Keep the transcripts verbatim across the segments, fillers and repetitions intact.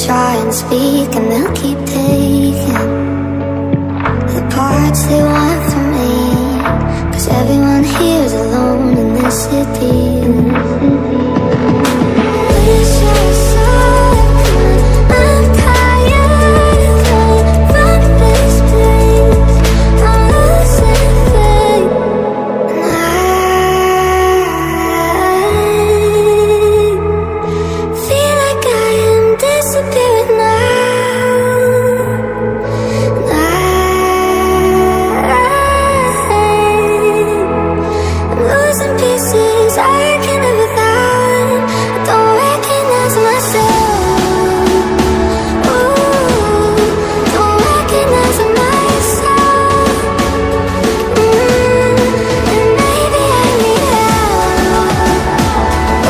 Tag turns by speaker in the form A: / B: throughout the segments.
A: try and speak, and they'll keep taking the parts they want from me. Cause everyone here's alone in this city. Wish I saw it coming. I'm tired of running from this place. I'm losing faith, and I feel like I am disappearing now. And I'm losing pieces I can live without. I don't recognize myself. Ooh, don't recognize myself. Mm, and maybe I need help.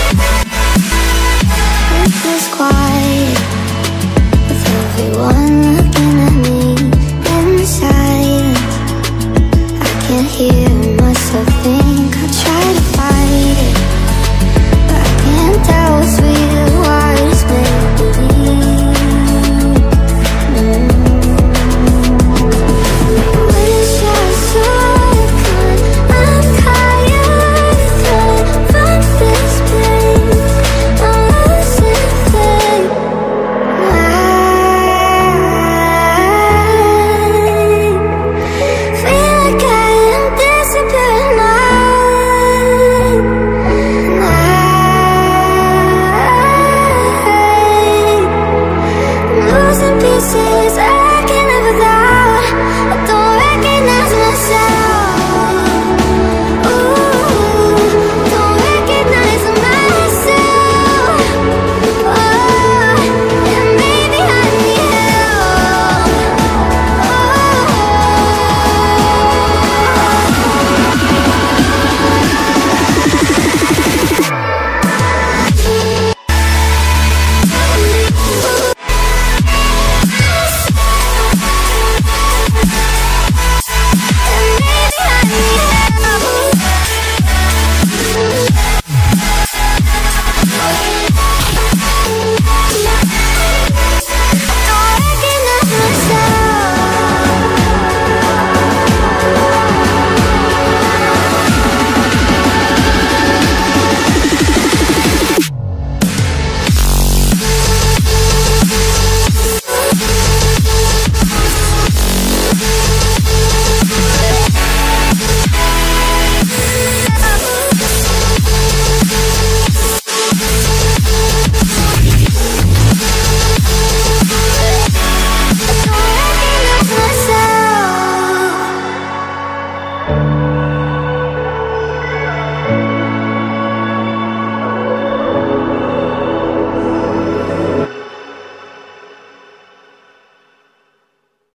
A: It feels quiet with everyone